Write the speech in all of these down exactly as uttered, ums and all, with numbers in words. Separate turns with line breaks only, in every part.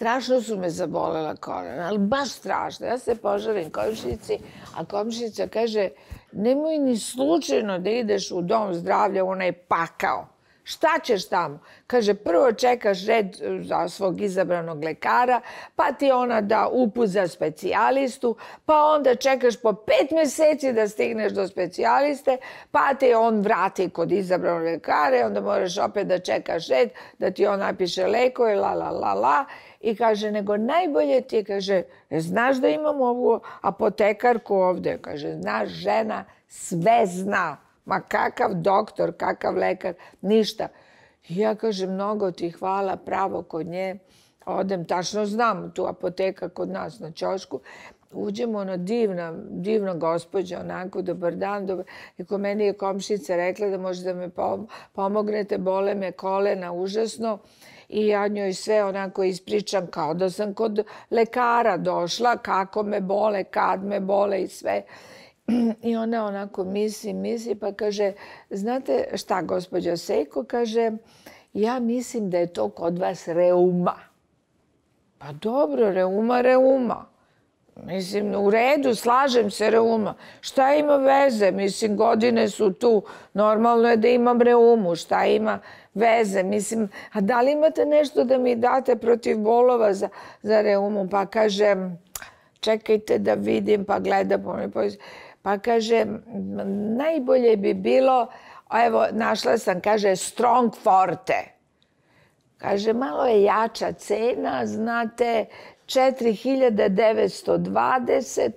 strašno su me zabolela kolena, ali baš strašno. Ja se požalim komšinici, a komšinica kaže, nemoj ni slučajno da ideš u dom zdravlja, onaj pakao. Šta ćeš tamo? Kaže, prvo čekaš red za svog izabranog lekara, pa ti ona da uput za specijalistu, pa onda čekaš po pet meseci da stigneš do specijaliste, pa te on vrati kod izabranog lekara, onda moraš opet da čekaš red, da ti on napiše lekove, la, la, la, la. I kaže, nego najbolje ti je, kaže, znaš da imam ovu apotekarku ovde? Kaže, znaš, žena sve zna. Ma kakav doktor, kakav lekar, ništa. I ja kažem, mnogo ti hvala, pravo kod nje. Odem, tačno znam, tu apoteka kod nas na ćošku. Uđemo, ona divna, divna gospođa, onako, dobar dan, dobar. I ko meni je komšinica rekla da možete da me pomognete, bole me kolena užasno. I ja njoj sve onako ispričam kao da sam kod lekara došla, kako me bole, kad me bole i sve. I ona onako misli, misli, pa kaže, znate šta, gospođa Sejko, kaže, ja mislim da je to kod vas reuma. Pa dobro, reuma, reuma. Mislim, u redu, slažem se, reuma. Šta ima veze? Mislim, godine su tu. Normalno je da imam reumu. Šta ima veze? Mislim, a da li imate nešto da mi date protiv bolova za, za reumu? Pa kaže, čekajte da vidim, pa gleda po me. Pa kaže, najbolje bi bilo, evo, našla sam, kaže, Strong Forte. Kaže, malo je jača cena, znate, četiri hiljade devetsto dvadeset.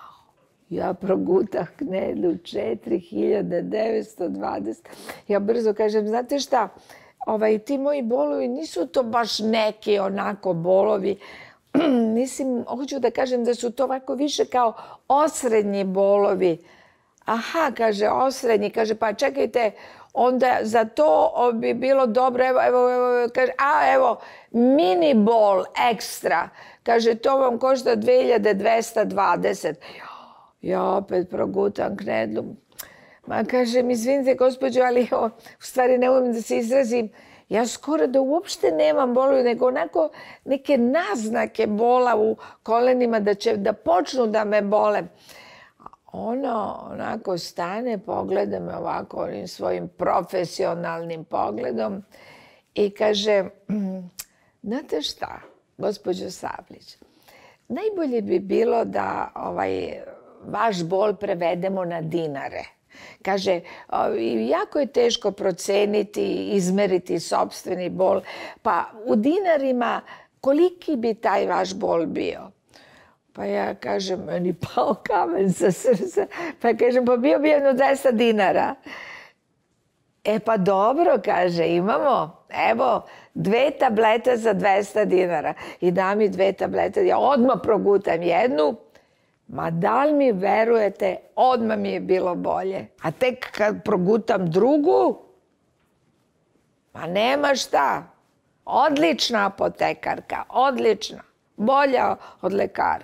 Ja progutah knedlu, četiri hiljade devetsto dvadeset. Ja brzo kažem, znate šta, ovaj, ti moji bolovi nisu to baš neki onako bolovi. Mislim, hoću da kažem da su to ovako više kao osrednji bolovi. Aha, kaže, osrednji, kaže, pa čekajte, onda za to bi bilo dobro, evo, evo, evo, kaže, a evo, mini bol ekstra, kaže, to vam košta dve hiljade dvesta dvadeset. Ja opet progutam knedlu. Ma kažem, izvinite, gospođo, ali u stvari ne umem da se izrazim. Ja skoro da uopšte nemam bolovi, nego onako neke naznake bola u kolenima da će da počnu da me bole. Ono onako stane, pogleda me ovako onim svojim profesionalnim pogledom i kaže, znate šta, gospođo Sablić, najbolje bi bilo da ovaj, vaš bol prevedemo na dinare. Kaže, jako je teško proceniti i izmeriti sopstveni bol, pa u dinarima koliki bi taj vaš bol bio? Pa ja kažem, meni pao kamen sa srca, pa kažem, pa bio bi jedno dvesta dinara. E pa dobro, kaže, imamo, evo, dve tablete za dvesta dinara. I da mi dve tablete, ja odmah progutam jednu, ma da li mi verujete, odmah mi je bilo bolje. A tek kad progutam drugu, ma nema šta. Odlična apotekarka, odlična. Bolja od lekara.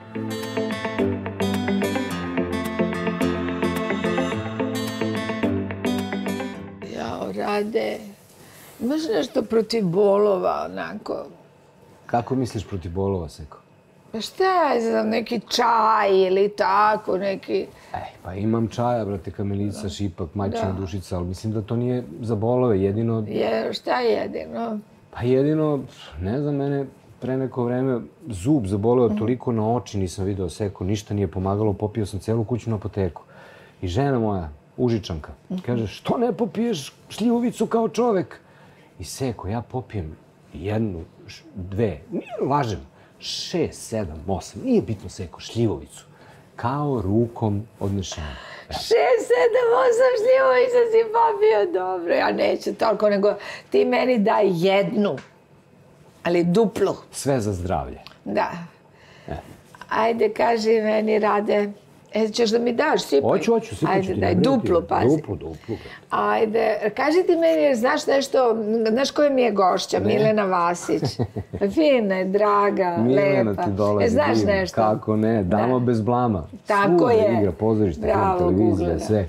Jao, Rade, imaš nešto protiv bolova, onako?
Kako misliš protiv bolova, Seko?
Pa šta je, znam, neki čaj ili tako, neki...
Ej, pa imam čaja, brate, kamilica, šipak, majčina dušica, ali mislim da to nije za bolove, jedino...
Šta je jedino?
Pa jedino, ne znam, mene pre neko vreme zub zaboleo toliko na oči, nisam video, Seko, ništa nije pomagalo, popio sam celu kućnu apoteku. I žena moja, Užičanka, kaže, što ne popiješ šljivovicu kao čovek? I Seko, ja popijem jednu, dve, nije lažem, šest, sedam, osam, nije bitno, Seko, šljivovicu. Kao rukom odnešena.
Šest, sedam, osam šljivovica si popio, dobro, ja neću toliko, nego ti meni daj jednu, ali duplu.
Sve za zdravlje.
Da. Ajde, kaži meni, Rade, e, ćeš da mi daš, sipaj?
Hoću, hoću, sipaj ću ti.
Ajde, daj, duplu, pazi.
Duplu, duplu.
Ajde, kaži ti meni, znaš nešto, znaš koja mi je gošća? Milena Vasić. Fina je, draga, lepa.
Milena ti dolazi,
znaš
divno.
nešto?
Kako ne, dama bez blama.
Tako je.
Svuda igra, pozorište, televizija, sve.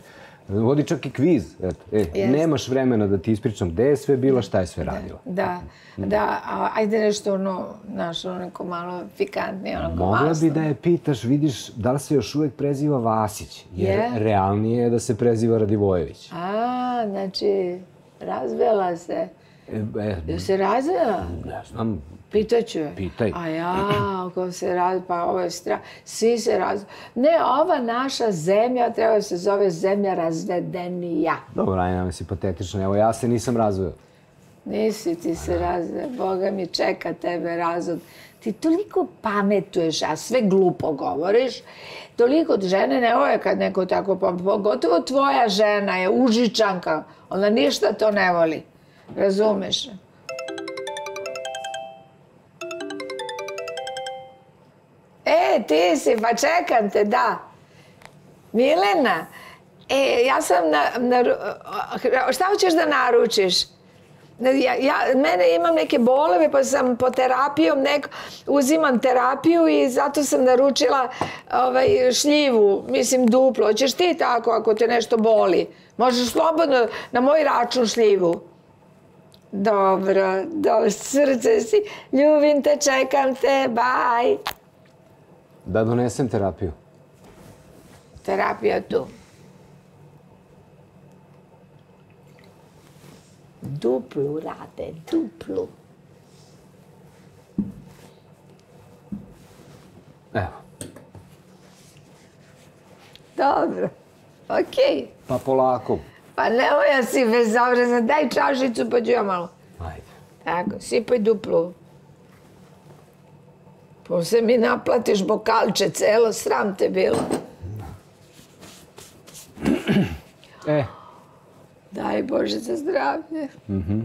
Vodi čak i kviz. E, nemaš vremena da ti ispričam gde je sve bila, šta je sve radila.
Da, da, a ajde nešto ono, znaš, ono neko malo pikantnije, onako masno.
Mogla bi da je pitaš, vidiš, da li se još uvek preziva Vasić, jer realnije je da se preziva Radivojević.
A, znači, razvela se. Je se razvela?
Ne znam.
Pitaću je.
Pitaj.
A ja, ako se raz... pa ovo je strah. Svi se raz... Ne, ova naša zemlja treba se zove zemlja razvedenija.
Dobro, ajde, nam si patetična. Evo, ja se nisam razveo.
Nisi ti se razveo. Boga mi čeka tebe razvod. Ti toliko pametuješ, a sve glupo govoriš. Toliko žene ne vole kad neko tako... Pogotovo tvoja žena je Užičanka. Ona ništa to ne voli. Razumeš? E, ti si, pa čekam te, da. Milena, e, ja sam na... na šta hoćeš da naručiš? Ja, ja, mene imam neke bolove, pa sam po terapijom, neko, uzimam terapiju i zato sam naručila ovaj, šljivu, mislim duplo. Hoćeš ti tako ako te nešto boli? Možeš slobodno na moj račun šljivu. Dobro, dobro, srce si, ljubim te, čekam te, baj.
Da donesem terapiju.
Terapija tu. Duplu rade, duplu.
Evo.
Dobro, okej.
Pa polako.
Pa nemoj ja si bezobrazan, daj čašicu pa ću ja malo.
Ajde.
Tako, sipaj duplu. Posle mi naplatiš bokalče, celo sram te bilo.
E.
Daj Bože za zdravlje.
Mhm.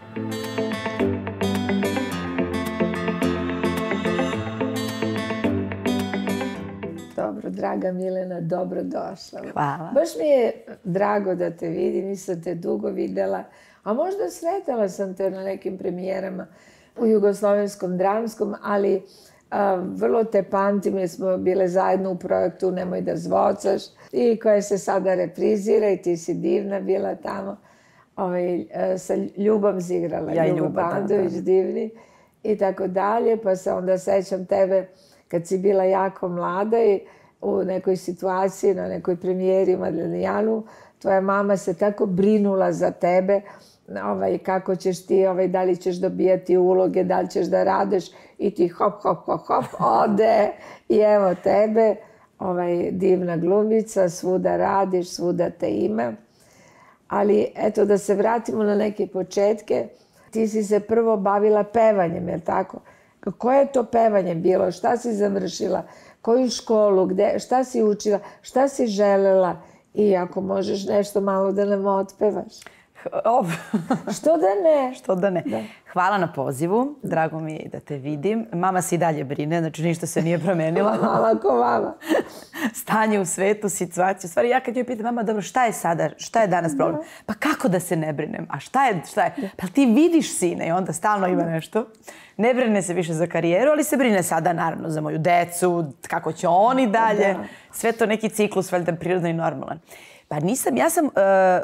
Dobro, draga Milena, dobro došla.
Hvala.
Baš mi je drago da te vidim, nisam te dugo videla, a možda sretala sam te na nekim premijerama u Jugoslovenskom dramskom, ali a, vrlo te pamtim jer smo bile zajedno u projektu Nemoj da zvocaš i koja se sada reprizira i ti si divna bila tamo. Ovaj, sa Ljubom si igrala,
ja
Ljuba
Ljuba,
Bandović,
da, da.
divni i tako dalje, pa se onda sećam tebe kad si bila jako mlada i u nekoj situaciji, na nekoj premijeri u Madlenijanu, tvoja mama se tako brinula za tebe, ovaj, kako ćeš ti, ovaj, da li ćeš dobijati uloge, da li ćeš da radeš i ti hop, hop, hop, hop, ode i evo tebe, ovaj, divna glumica, svuda radiš, svuda te ima. Ali eto da se vratimo na neke početke, ti si se prvo bavila pevanjem, je li tako? Koje je to pevanje bilo? Šta si završila? Koju školu? Gde? Šta si učila? Šta si želela? I ako možeš nešto malo da nam otpevaš.
Oh.
Što da ne?
Što da ne.
Da.
Hvala na pozivu. Drago mi je da te vidim. Mama se i dalje brine, znači ništa se nije promenila.
Mama ko mama.
Stanje u svetu, situacija. U stvari, ja kad joj pitam, mama, dobro, šta je sada? Šta je danas problem? Pa kako da se ne brinem? A šta je? Šta je? Pa ti vidiš sine i onda stalno ima nešto. Ne brine se više za karijeru, ali se brine sada naravno za moju decu, kako će oni dalje. Da. Sve to neki ciklus, valjda prirodan i normalan. Pa nisam, ja sam... Uh,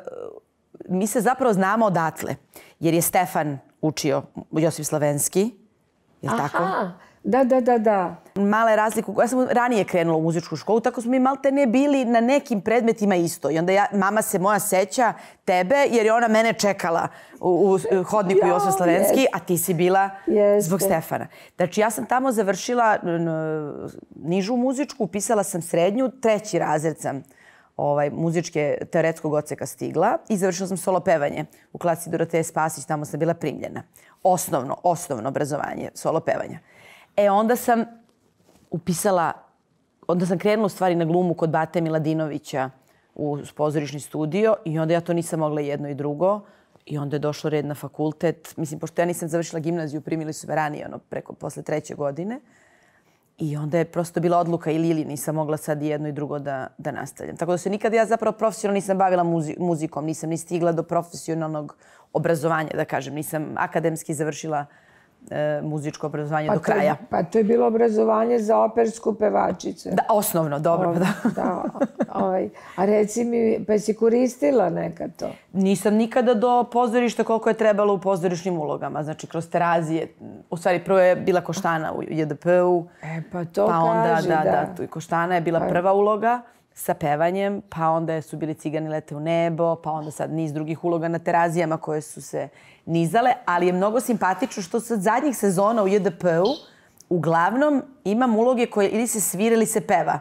mi se zapravo znamo odatle, jer je Stefan učio Josip Slavenski, je li tako?
Aha, da, da, da, da.
Mala je razlika, ja sam ranije krenula u muzičku školu, tako smo mi malte ne bili na nekim predmetima isto. I onda ja, mama se moja seća tebe, jer je ona mene čekala u, u hodniku Josip Slavenski, a ti si bila
Jeste.
Zbog Stefana. Znači, ja sam tamo završila nižu muzičku, upisala sam srednju, treći razred sam ovaj, muzičke teoretskog odseka stigla i završila sam solo pevanje u klasi Doroteje Spasić, tamo sam bila primljena. Osnovno, osnovno obrazovanje, solo pevanja. E, onda sam upisala, onda sam krenula u stvari na glumu kod Bate Miladinovića u pozorišni studio i onda ja to nisam mogla jedno i drugo. I onda je došlo red na fakultet. Mislim, pošto ja nisam završila gimnaziju, primili su me ranije, ono, preko, posle treće godine. I onda je prosto bila odluka ili ili nisam mogla sad jedno i drugo da, da nastavljam. Tako da se nikad ja zapravo profesionalno nisam bavila muzi muzikom, nisam ni stigla do profesionalnog obrazovanja, da kažem. Nisam akademski završila e, muzičko obrazovanje
pa
do kraja.
To, pa to je bilo obrazovanje za opersku pevačicu.
Da, osnovno, dobro. O, da.
da ovaj. A reci mi, pa si koristila nekad to?
Nisam nikada do pozorišta koliko je trebalo u pozorišnim ulogama. Znači, kroz Terazije. U stvari, prvo je bila Koštana u J D P-u.
E, pa to
pa onda,
kaži,
da.
da.
da tu, Koštana je bila pa prva uloga sa pevanjem, pa onda su bili Cigani lete u nebo, pa onda sad niz drugih uloga na Terazijama koje su se nizale, ali je mnogo simpatično što sad zadnjih sezona u J D P-u uglavnom imam uloge koje ili se svira ili se peva.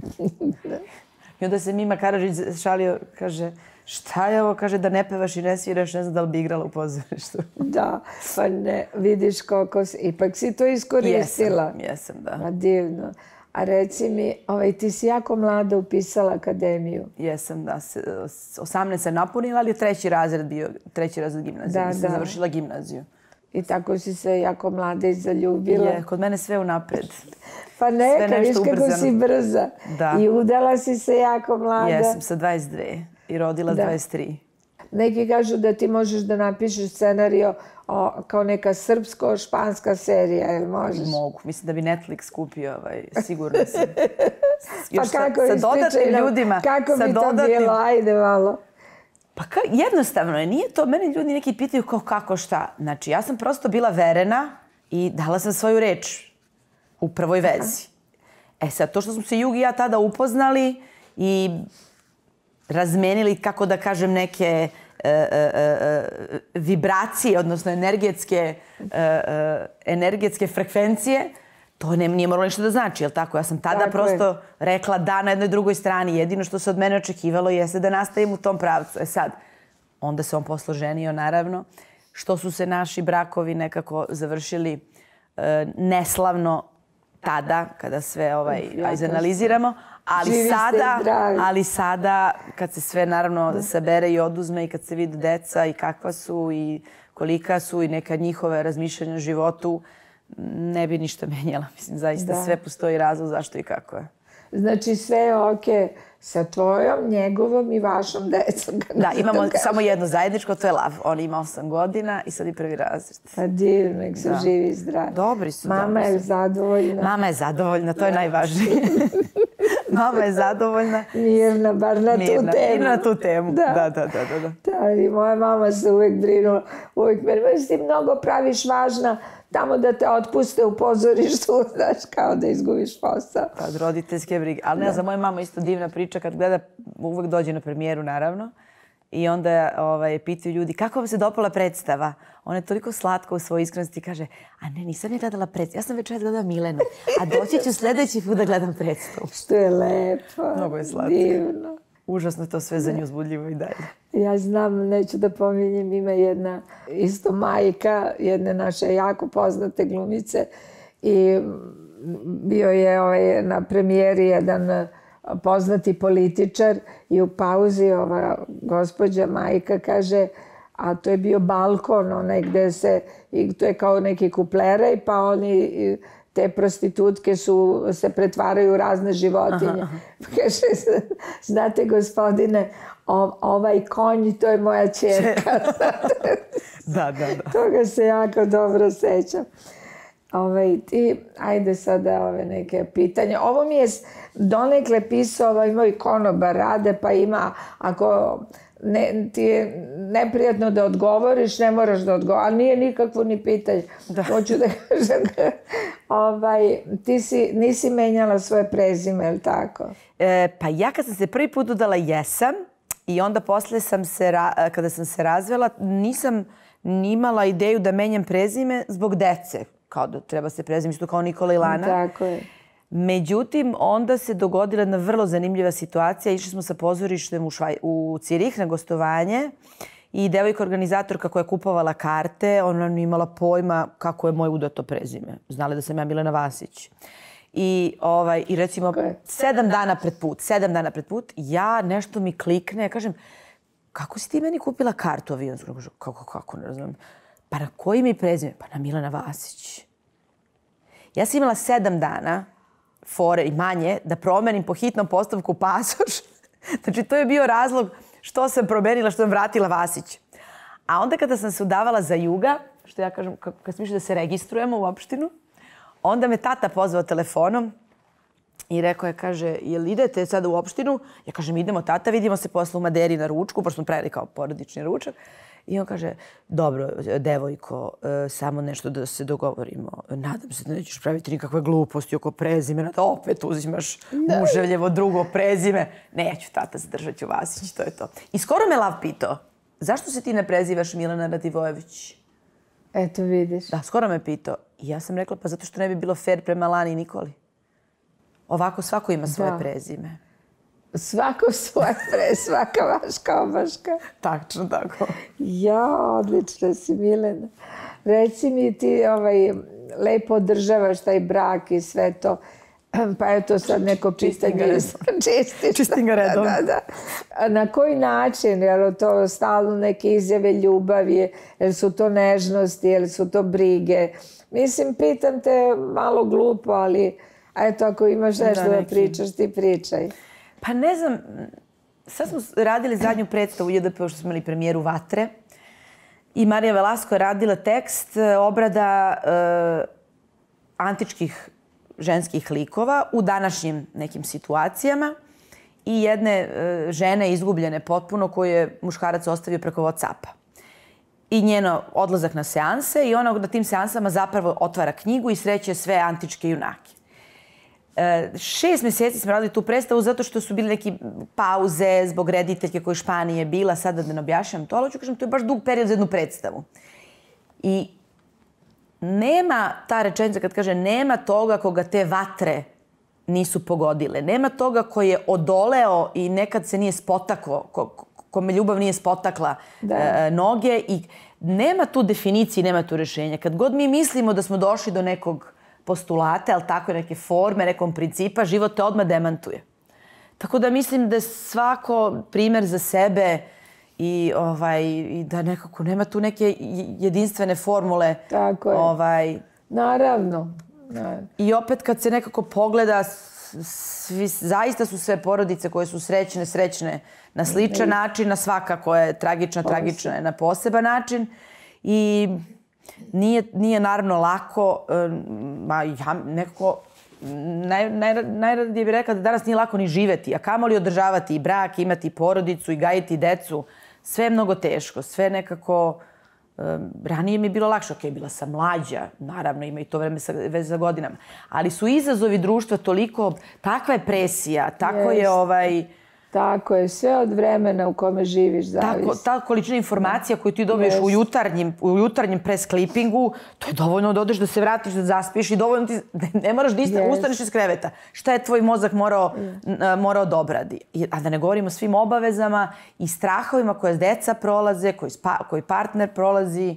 I onda se Mima Karadžić šalio, kaže, šta je ovo, kaže, da ne pevaš i ne sviraš, ne znam da li bi igrala u pozorištu.
Da, pa ne, vidiš koliko si, ipak si to iskoristila.
Jesam, jesam, da.
Ma divno. A reci mi, ovaj, ti si jako mlada upisala akademiju.
Jesam, da. osamnaest se napunila, ali je treći razred bio, treći razred gimnazije. Da, da. Završila gimnaziju.
I tako si se jako mlada i zaljubila.
Je, kod mene sve unapred.
Pa neka, viš kako si brza.
Da.
I udala si se jako mlada.
Jesam, sa dvadeset dve i rodila da. dvadeset tri.
Neki kažu da ti možeš da napišeš scenario o, kao neka srpsko-španska serija, jel možeš?
Mogu. Mislim da bi Netflix kupio, ovaj, sigurno sam.
Pa
Još
kako
sa, sa dodatnim ljudima.
Kako bi to
dodatnim...
bilo? Ajde malo.
Pa ka, jednostavno je. Nije to, mene ljudi neki pitaju kao kako šta. Znači, ja sam prosto bila verena i dala sam svoju reč u prvoj vezi. E sad, to što smo se Jug i ja tada upoznali i razmenili, kako da kažem, neke e, e, e, vibracije, odnosno energetske, e, e, energetske frekvencije, to ne, nije moralo ništa da znači, jel tako? Ja sam tada tako prosto je. rekla da na jednoj drugoj strani. Jedino što se od mene očekivalo jeste da nastavim u tom pravcu. E sad, onda se on posle ženio, naravno, što su se naši brakovi nekako završili e, neslavno tada, kada sve ovaj, ja, izanaliziramo. Ali sada, ali sada, kad se sve naravno sabere i oduzme i kad se vide deca i kakva su i kolika su i neka njihove razmišljanja o životu, ne bi ništa menjala. Mislim, zaista da. Sve postoji razlog zašto i kako je.
Znači sve je okej sa tvojom, njegovom i vašom decom.
Da, imamo samo jedno zajedničko, to je Lav. On ima osam godina i sad je prvi razred.
Pa divno, nek su živi i zdravi.
Dobri su.
Mama
dobri
je
su.
zadovoljna.
Mama je zadovoljna, to je najvažnije. Mama je zadovoljna.
Mirna, bar na
Mirna.
tu temu.
I na tu temu, da, da, da. da, da.
da i moja mama se uvijek brinula. Uvijek meni, već ti mnogo praviš važna, tamo da te otpuste u pozorištu, znaš, kao da izgubiš posao.
Pa, od roditeljske brige. Ali ne, za moju mamu isto divna priča, kad gleda, uvijek dođe na premijeru, naravno. I onda ovaj, pitaju ljudi, kako vam se dopala predstava? Ona je toliko slatka u svojoj iskrenosti i kaže, a ne, nisam je gledala predstavu. Ja sam večeras gledala Milenu, a doći ću sljedeći put da gledam predstavu.
Što je lepo.
Mnogo je slatko.
Divno.
Užasno to sve za nju uzbudljivo i dalje.
Ja znam, neću da pominjem, ima jedna isto majka, jedne naše jako poznate glumice i bio je ovaj, na premijeri jedan poznati političar i u pauzi ova gospođa majka kaže, a to je bio balkon, onaj gde se, i to je kao neki kupleraj, pa oni, te prostitutke su, se pretvaraju u razne životinje. Aha, aha. Kaže, znate gospodine, ovaj konj, to je moja ćerka.
Da, da, da.
Toga se jako dobro sećam. Ove, ti, ajde sada ove neke pitanja. Ovo mi je donekle pisao ovaj moj konobar Rade, pa ima, ako ne, ti je neprijatno da odgovoriš, ne moraš da odgovoriš, ali nije nikakvo ni pitanje. Da. Hoću da kažem, ovaj, ti si, nisi menjala svoje prezime, je li tako?
E, pa ja kad sam se prvi put udala jesam i onda posle sam se, kada sam se razvela, nisam ni imala ideju da menjam prezime zbog dece. Kao da treba se prezime, isto kao Nikola i Lana.
Tako je.
Međutim, onda se dogodila jedna vrlo zanimljiva situacija. Išli smo sa pozorištem u, Švaj, u Cirih na gostovanje i devojka organizatorka koja je kupovala karte, ona nije imala pojma kako je moje udato prezime. Znala da sam ja Milena Vasić. I, ovaj, i recimo, sedam dana pred put, sedam dana pred put, ja nešto mi klikne, ja kažem, kako si ti meni kupila kartu avionsku? Kako, kako, ne razumijem. Pa na koji mi prezime? Pa na Milena Vasić. Ja sam imala sedam dana, fore i manje, da promenim po hitnom postupku pasoš. Znači, to je bio razlog što sam promenila, što sam vratila Vasić. A onda kada sam se udavala za Juga, što ja kažem, kad smo išli da se registrujemo u opštinu, onda me tata pozvao telefonom i rekao je, kaže, jel idete sada u opštinu? Ja kažem, idemo tata, vidimo se posle u Maderi na ručku, pošto smo pravili kao porodični ručak. I on kaže, dobro, devojko, samo nešto da se dogovorimo. Nadam se da nećeš praviti nikakve gluposti oko prezimena, da opet uzimaš muževljevo drugo prezime. Neću, tata, zadržat ću Vasić, to je to. I skoro me Lav pitao, zašto se ti ne prezivaš Milena Radivojević?
Eto, vidiš.
Da, skoro me pitao. I ja sam rekla, pa zato što ne bi bilo fair prema Lani i Nikoli. Ovako svako ima svoje
Da.
prezime.
Svako svoje pre, svaka vaška obaška.
Tačno tako.
Ja, odlična si, Milena. Reci mi, ti ovaj, lepo održavaš taj brak i sve to. Pa eto sad neko
Čistim
pitanje.
ga redom.
Čistiš.
Čistim ga redom.
Da, da. A na koji način? Jel to stalno neke izjave ljubavi? Jel su to nežnosti? Jel su to brige? Mislim, pitam te malo glupo, ali eto, ako imaš nešto da, da pričaš, ti pričaj.
Pa ne znam, sad smo radili zadnju predstavu u J D P-u što smo imali premijeru Vatre i Marija Velasco je radila tekst obrada e, antičkih ženskih likova u današnjim nekim situacijama i jedne e, žene izgubljene potpuno koju je muškarac ostavio preko WhatsAppa. I njeno odlazak na seanse i ona na tim seansama zapravo otvara knjigu i sreće sve antičke junake. E, šest mjeseci smo radili tu predstavu zato što su bili neki pauze zbog rediteljke koja u Španiji je bila. Sada da ne objašnjam to, ali ću kažem, to je baš dug period za jednu predstavu. I nema ta rečenica kad kaže nema toga koga te vatre nisu pogodile. Nema toga koji je odoleo i nekad se nije spotaklo, ko, kome ljubav nije spotakla e, noge. I nema tu definicije, nema tu rješenja. Kad god mi mislimo da smo došli do nekog postulate, ali tako neke forme, nekom principa, život te odmah demantuje. Tako da mislim da je svako primjer za sebe i, ovaj, i da nekako nema tu neke jedinstvene formule.
Tako je.
Ovaj,
Naravno. Naravno.
I opet kad se nekako pogleda, svi, zaista su sve porodice koje su srećne, srećne na sličan način, na svaka koja je tragična, tragična je na poseban način. I Nije, nije naravno lako, ma ja nekako, naj, naj, najradije bih rekla da danas nije lako ni živeti, a kamoli održavati i brak, imati porodicu i gajiti decu. Sve je mnogo teško, sve nekako, um, ranije mi je bilo lakše, ok, bila sam mlađa, naravno ima i to vreme sa, već za godinama, ali su izazovi društva toliko, takva je presija, tako
Jest.
je ovaj...
Tako je, sve od vremena u kome živiš zavisi.
Tako, ta količina informacija koju ti dobiješ yes. u jutarnjem, u jutarnjem press clippingu, to je dovoljno da odeš da se vratiš, da zaspiš i dovoljno ti, ne moraš da yes. ustaneš iz kreveta. Šta je tvoj mozak morao, yes. morao da obradi? A da ne govorimo o svim obavezama i strahovima koje deca prolaze, koji, spa, koji partner prolazi.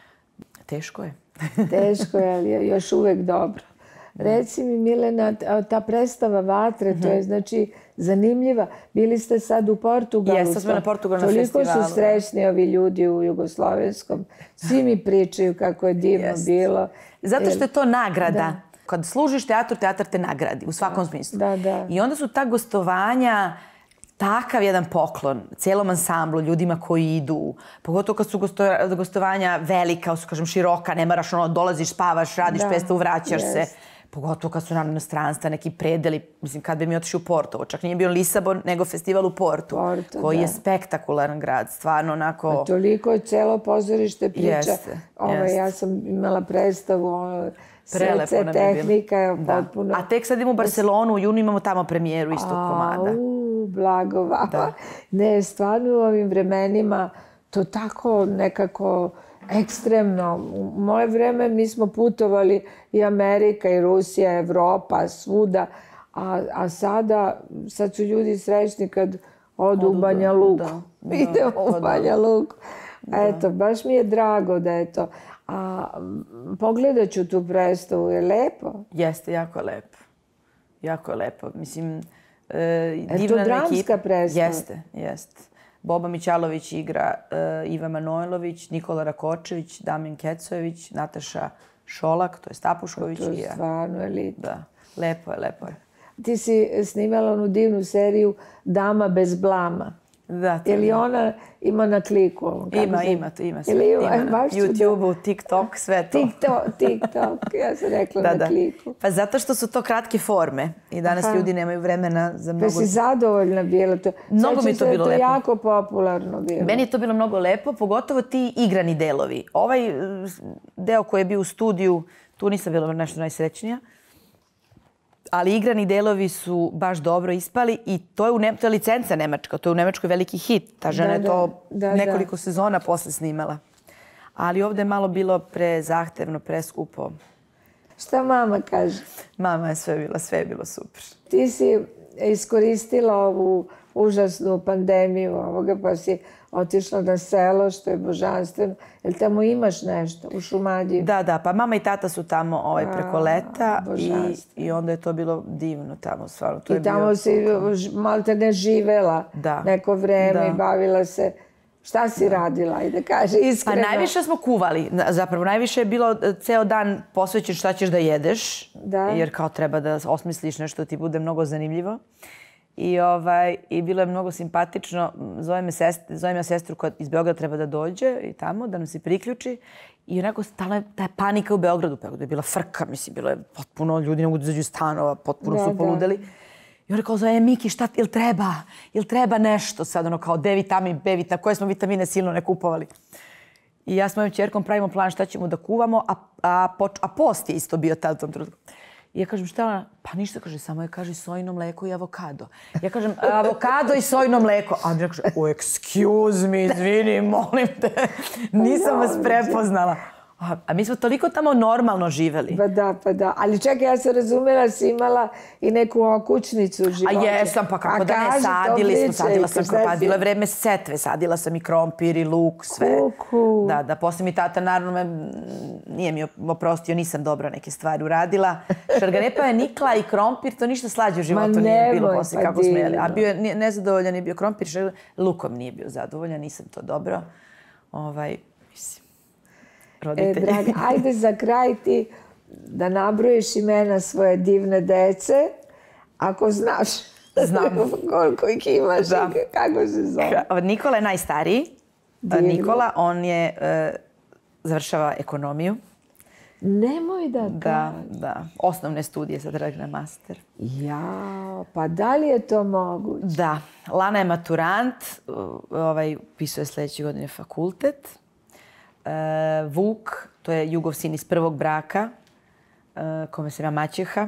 Teško je. Teško je, ali je još uvek dobro. Reci mi, Milena, ta predstava Vatre, mm-hmm. to je znači zanimljiva. Bili ste sad u Portugalu. Jesam, smo na Portugalu na
Toliko
festivalu.
su srećni ovi ljudi u jugoslovenskom. Svi mi pričaju kako je divno yes. bilo.
Zato što je to nagrada. Da. Kad služiš teatru, teatar te nagradi u svakom smislu.
Da, da.
I onda su ta gostovanja takav jedan poklon cijelom ansamblu, ljudima koji idu. Pogotovo kad su gosto, gostovanja velika, kažem široka, ne moraš ono, dolaziš, spavaš, radiš da. predstavu, vraćaš yes. se. Pogotovo kad su nam inostranstva, neki predeli, mislim, kad bi mi otišli u Porto, čak nije bio Lisabon, nego festival u Portu, Porto, koji da. je spektakularan grad, stvarno onako...
A toliko je celo pozorište priča.
Jeste,
Ove,
jeste.
Ja sam imala predstavu, srce, tehnika, potpuno...
A tek sad idemo u Barcelonu, u junu imamo tamo premijeru istog komada.
Au, blago vama. Ne, stvarno u ovim vremenima to tako nekako... ekstremno. U moje vreme mi smo putovali i Amerika, i Rusija, Evropa, svuda. A, a sada, sad su ljudi srećni kad odu u Banja Luku. Da, idemo da, u Banja Luku. Eto, baš mi je drago da je to. A pogledat ću tu predstavu, je lepo?
Jeste, jako je lepo. Jako je lepo. Mislim, e,
je to dramska ekipa. Predstava?
Jeste, jeste. Boba Mićalović igra uh, Iva Manojlović, Nikola Rakočević, Damjan Kecojević, Nataša Šolak, to je Stapušković.
To je
i ja.
stvarno elita.
Da, lepo je, lepo je.
Ti si snimala onu divnu seriju Dama bez blama.
Da, to
Ili
je.
ona ima na kliku? Kako
Ima,
se-
ima, to ima sve.
Ili ima,
Ima
e,
na
baš ću da-
YouTube-u, TikTok, sve to.
TikTok, TikTok, ja sam rekla
Da,
na
da.
kliku.
Pa zato što su to kratke forme i danas
Aha.
ljudi nemaju vremena za
Pa
mnogo...
si zadovoljna bila to?
Mnogo mi je to
Sećam se da
bilo
to
lepo.
jako popularno bilo.
Meni je to bilo mnogo lepo, pogotovo ti igrani delovi. Ovaj e, deo koji je bio u studiju, tu nisam bila nešto najsrećnija, ali igrani delovi su baš dobro ispali i to je, u ne, to je licenca nemačka, to je u Nemačkoj veliki hit. Ta žena
Da,
je
da,
to
da, da.
nekoliko sezona posle snimala. Ali ovdje je malo bilo prezahtevno, preskupo.
Šta mama kaže?
Mama je sve bila, sve je bilo super.
Ti si iskoristila ovu užasnu pandemiju ovoga, pa si otišla na selo, što je božanstveno. Jel tamo imaš nešto u Šumadiji?
Da, da, pa mama i tata su tamo ovaj, preko leta i,
božanstveno.
i onda je to bilo divno tamo, stvarno. To je
I tamo
bio...
si ž- malte ne živela
Da.
neko vreme
Da.
i bavila se. Šta si radila? Ajde kaže
Pa
iskreno.
najviše smo kuvali. Na- Zapravo najviše je bilo e, ceo dan posvećen šta ćeš da jedeš.
Da.
Jer kao treba da osmisliš nešto da ti bude mnogo zanimljivo. I, ovaj, i bilo je mnogo simpatično. Zovem, me sest, zovem ja sestru koja iz Beograda treba da dođe i tamo, da nam se priključi. I onako stala je ta panika u Beogradu. U Beogradu je bila frka, mislim, bilo je potpuno, ljudi ne mogu da izađu iz stanova, potpuno
Da,
su
da.
poludeli. I on rekao, zove, Miki, šta, jel treba? Jel treba nešto sad, ono kao D vitamin, B vitamin, koje smo vitamine silno ne kupovali. I ja s mojom ćerkom pravimo plan šta ćemo da kuvamo, a, a, poč- a post je isto bio tad u tom trenutku. I ja kažem, šta je ona? Pa ništa, kaže, samo je, kaže, sojino mleko i avokado. Ja kažem, avokado i sojino mleko. A Andrija kaže, o, excuse me, izvini, molim te, nisam vas prepoznala. A, a mi smo toliko tamo normalno živeli.
Pa da, pa da. Ali čekaj, ja sam razumela, si imala i neku okućnicu u
A
životu.
jesam, pa kako
A
da ne,
kaži, to
sadili smo,
pričaj,
sadila sam,
šta
pa
si-
bilo je vreme setve, sadila sam i krompir i luk, sve.
Kuku.
Da, da, posle mi tata naravno me, mm, nije mi oprostio, nisam dobro neke stvari uradila. Šargarepa je nikla i krompir, to ništa slađe u životu nije bilo
nemoj,
posle
pa
kako smo jeli. A
divno.
bio je nije- nezadovoljan je bio krompir, šarga- lukom nije bio zadovoljan, nisam to dobro. Ovaj, mislim,
E,
roditelji.
draga, ajde za kraj ti da nabrojiš imena svoje divne dece, ako znaš.
Znam.
Koliko ih imaš
Da.
i kako se zove.
Nikola je najstariji.
Divno.
Nikola, on je, e, završava ekonomiju.
Nemoj da
Da, da. Osnovne studije, sad radi na master.
Ja, pa da li je to moguće?
Da. Lana je maturant, u- ovaj, upisuje sljedeće godine fakultet. E, Vuk, to je Jugov sin iz prvog braka, e, kome se ima Maćeha.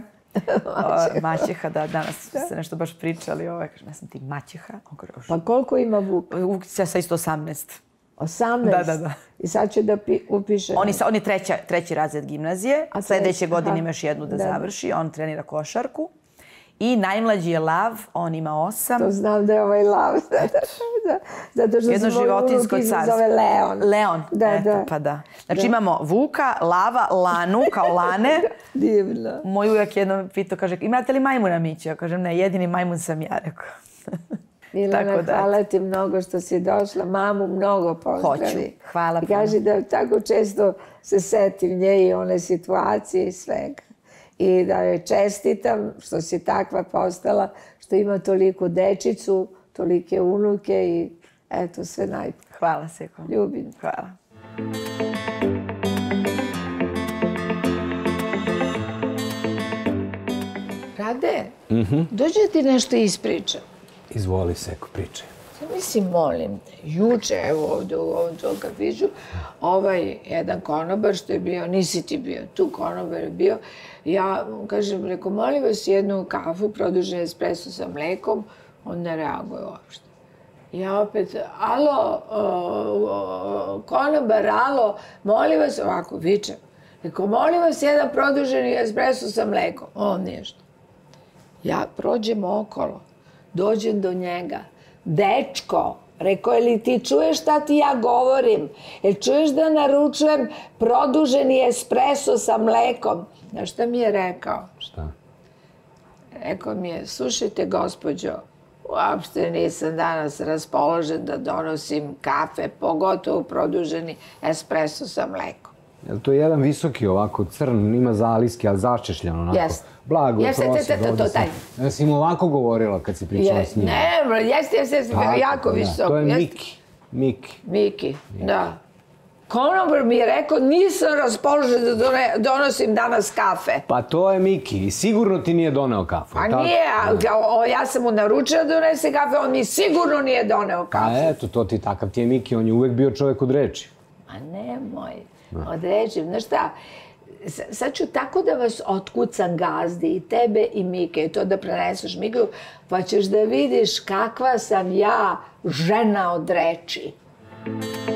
O, Maćeha, da, danas se nešto baš pričali. Ovaj, kažem, ja sam ti Maćeha. On kaže,
Pa koliko ima Vuk?
Vuk je sa isto osamnaest.
osamnaest?
Da, da, da.
I sad će da pi, upiše...
On je, sa- on je treća, treći razred gimnazije.
A
Sljedeće
treći,
godine
aha.
ima još jednu da,
Da, da.
završi. On trenira košarku. I najmlađi je Lav, on ima osam.
To znam da je ovaj lav. Da, zato što
Jedno
se moj
životinjsko
unuk
carstvo.
zove Leon.
Leon,
Da,
eto,
da.
pa da. Znači imamo Vuka, Lava, Lanu, kao Lane.
Divno.
Moj ujak jednom pitao, kaže, imate li majmuna Mića? Ja kažem, ne, jedini majmun sam ja, rekao.
Milana,
Tako da,
hvala ti mnogo što si došla. Mamu mnogo pozdravi.
Hoću. Hvala
I
puno.
kaži da tako često se setim nje i one situacije i svega. I da joj čestitam što si takva postala, što ima toliku dečicu, tolike unuke i eto, sve najbolje.
Hvala se.
Ljubim.
Hvala.
Rade, dođe ti nešto ispričam.
Izvoli, Seko, pričaj.
Mislim, molim te, juče, evo ovdje u ovom tom kafiću, ovaj jedan konobar što je bio, nisi ti bio, tu konobar je bio, ja mu kažem, reko, molim vas jednu kafu, produžen espresso sa mlekom, on ne reaguje uopšte. Ja opet, alo, o, o, konobar, alo, molim vas, ovako, vičem, reko, molim vas jedan produženi espresso sa mlekom, on ništa. Ja prođem okolo, dođem do njega. Dečko, rekao, je li ti čuješ šta ti ja govorim? Jel čuješ da naručujem produženi espresso sa mlekom? Znaš šta mi je rekao?
Šta?
Rekao mi je, slušajte, gospođo, uopšte nisam danas raspoložen da donosim kafe, pogotovo produženi espresso sa mlekom.
To je jedan visoki ovako, crn, ima zaliske, ali začešljan onako.
Jest.
Blago,
Jeste,
prosek,
to, to,
ovdje
to, taj.
sam. Ja si im ovako govorila kad si pričala s njim.
Ne, jeste, jeste, jeste, jako visok.
To je Miki. Miki.
Miki, da. Konobar mi je rekao, nisam raspoložen da donosim danas kafe.
Pa to je Miki i sigurno ti nije doneo kafu.
A nije, ja sam mu naručila da donese kafe, on mi sigurno nije doneo kafe.
A eto, to ti takav ti je Miki, on je uvek bio čovjek od reči.
Ma nemoj, od reči, znaš šta, sad ću tako da vas otkucam gazdi, i tebe i Mike, i to da preneseš Miku, pa ćeš da vidiš kakva sam ja žena od reči.